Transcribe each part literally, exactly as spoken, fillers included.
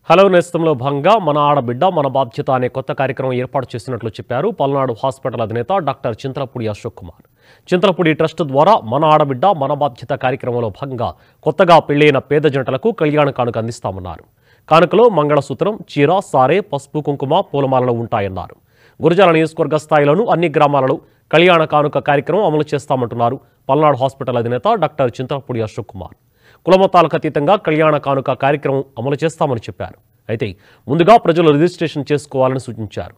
Hello నేస్తంలో భాగంగా మన ఆడబిడ్డ మన బాధ్యత అనే కొత్త కార్యక్రమం ఏర్పాటు చేసినట్లు చెప్పారు పల్నాడు హాస్పిటల్ అధినేత డాక్టర్ చింతలపూడి అశోక్ కుమార్. చింతలపూడి ట్రస్ట్ ద్వారా మన ఆడబిడ్డ మన బాధ్యత కార్యక్రమంలో భాగంగా కొత్తగా పెళ్లైన పేద జంటలకు కళ్యాణ కానుక అందిస్తామన్నారు. కానుకలో మంగళసూత్రం, చీర, సారే, పసుపు, కుంకుమ, పూలమాలలు ఉంటాయన్నారు. గురజాల నియోజకవర్గ స్థాయిలోనూ అన్ని గ్రామాలలో కళ్యాణ కానుక కార్యక్రమం అమలు చేస్తామంటున్నారు పల్నాడు హాస్పిటల్ అధినేత డాక్టర్ చింతలపూడి అశోక్ కుమార్. కులమతాలకు అతీతంగా కళ్యాణ కానుక కార్యక్రమం అమలు చేస్తామని చెప్పారు. అయితే ముందుగా ప్రజలు రిజిస్ట్రేషన్ చేసుకోవాలని సూచించారు.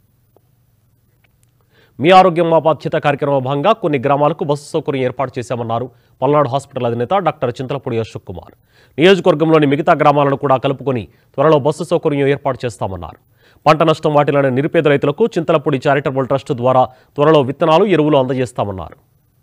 మీ ఆరోగ్యం మా బాధ్యత కార్యక్రమం భాగంగా కొన్ని గ్రామాలకు బస్సు సౌకర్యం ఏర్పాటు చేశామన్నారు పల్నాడు హాస్పిటల్ అధినేత డాక్టర్ చింతలపూడి అశోక్ కుమార్. నియోజకవర్గంలోని మిగతా గ్రామాలను కూడా కలుపుకొని త్వరలో బస్సు సౌకర్యం ఏర్పాటు చేస్తామన్నారు. పంట నష్టం వాటిల్లిన నిరుపేద రైతులకు చింతలపూడి చారిటబుల్ ట్రస్ట్ ద్వారా త్వరలో విత్తనాలు, ఎరువులు అందజేస్తామన్నారు.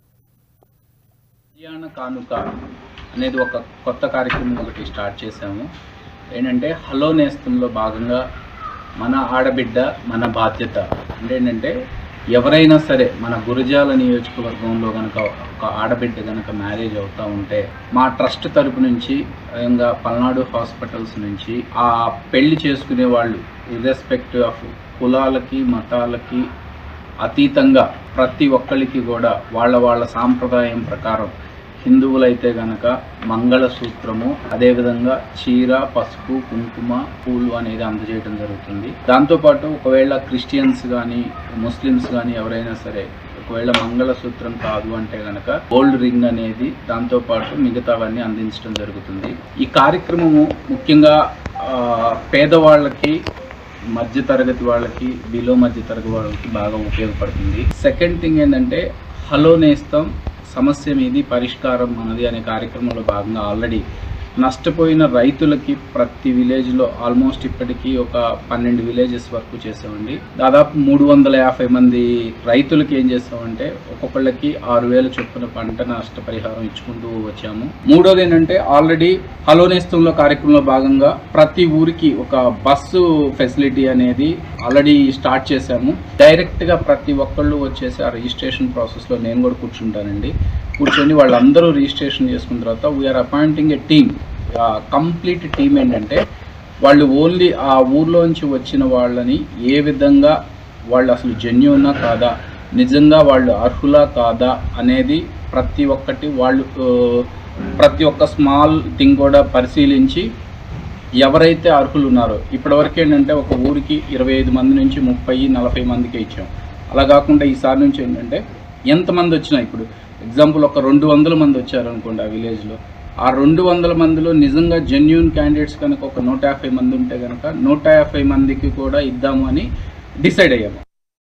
కళ్యాణ కానుక అనేది ఒక కొత్త కార్యక్రమం ఒకటి స్టార్ట్ చేశాము. ఏంటంటే హలో నేస్తంలో భాగంగా మన ఆడబిడ్డ మన బాధ్యత అంటే ఏంటంటే ఎవరైనా సరే మన గురజాల నియోజకవర్గంలో కనుక ఒక ఆడబిడ్డ కనుక మ్యారేజ్ అవుతూ ఉంటే మా ట్రస్ట్ తరపు నుంచి ఇంకా పల్నాడు హాస్పిటల్స్ నుంచి ఆ పెళ్లి చేసుకునే వాళ్ళు ఇర్రెస్పెక్టివ్ ఆఫ్ కులాలకి మతాలకి అతీతంగా ప్రతి ఒక్కరికి కూడా వాళ్ళ వాళ్ళ సాంప్రదాయం ప్రకారం హిందువులైతే గనక మంగళసూత్రము, అదేవిధంగా చీర, పసుపు, కుంకుమ, పూలు అనేది అందజేయడం జరుగుతుంది. దాంతోపాటు ఒకవేళ క్రిస్టియన్స్ కానీ ముస్లిమ్స్ కానీ ఎవరైనా సరే ఒకవేళ మంగళసూత్రం కాదు అంటే గనక గోల్డ్ రింగ్ అనేది దాంతోపాటు మిగతావన్నీ అందించడం జరుగుతుంది. ఈ కార్యక్రమము ముఖ్యంగా పేదవాళ్ళకి, మధ్య తరగతి వాళ్ళకి, బిలో మధ్య తరగతి వాళ్ళకి బాగా ఉపయోగపడుతుంది. సెకండ్ థింగ్ ఏంటంటే హలో నేస్తం సమస్య మీది పరిష్కారం మనది అనే కార్యక్రమంలో భాగంగా ఆల్రెడీ నష్టపోయిన రైతులకి ప్రతి విలేజ్లో ఆల్మోస్ట్ ఇప్పటికీ ఒక పన్నెండు విలేజెస్ వరకు చేసామండి. దాదాపు మూడు వందల యాభై మంది రైతులకి ఏం చేస్తామంటే ఒక్కొక్కళ్ళకి ఆరు వేల చొప్పున పంట నష్టపరిహారం ఇచ్చుకుంటూ వచ్చాము. మూడోది ఏంటంటే ఆల్రెడీ హలో నేస్తంలో కార్యక్రమంలో భాగంగా ప్రతి ఊరికి ఒక బస్సు ఫెసిలిటీ అనేది ఆల్రెడీ స్టార్ట్ చేశాము. డైరెక్ట్గా ప్రతి ఒక్కళ్ళు వచ్చేసి ఆ రిజిస్ట్రేషన్ ప్రాసెస్లో నేను కూడా కూర్చుంటానండి. కూర్చొని వాళ్ళందరూ రిజిస్ట్రేషన్ చేసుకున్న తర్వాత we are appointing a team. Complete team ఏంటంటే వాళ్ళు ఓన్లీ ఆ ఊర్లోంచి వచ్చిన వాళ్ళని ఏ విధంగా వాళ్ళు అసలు జెన్యూనా కాదా, నిజంగా వాళ్ళు అర్హులా కాదా అనేది ప్రతి ఒక్కటి వాళ్ళు ప్రతి ఒక్క స్మాల్ థింగ్ కూడా పరిశీలించి ఎవరైతే అర్హులు ఉన్నారో ఇప్పటివరకు ఏంటంటే ఒక ఊరికి ఇరవై ఐదు మంది నుంచి ముప్పై నలభై మందికి ఇచ్చాం. అలా కాకుండా ఈసారి నుంచి ఏంటంటే ఎంతమంది వచ్చినా ఇప్పుడు ఎగ్జాంపుల్ ఒక రెండు వందల మంది వచ్చారు అనుకోండి ఆ విలేజ్లో, ఆ రెండు వందల మందిలో నిజంగా జెన్యూన్ క్యాండిడేట్స్ కనుక ఒక నూట యాభై మంది ఉంటే కనుక నూట యాభై మందికి కూడా ఇద్దాము అని డిసైడ్ అయ్యాము.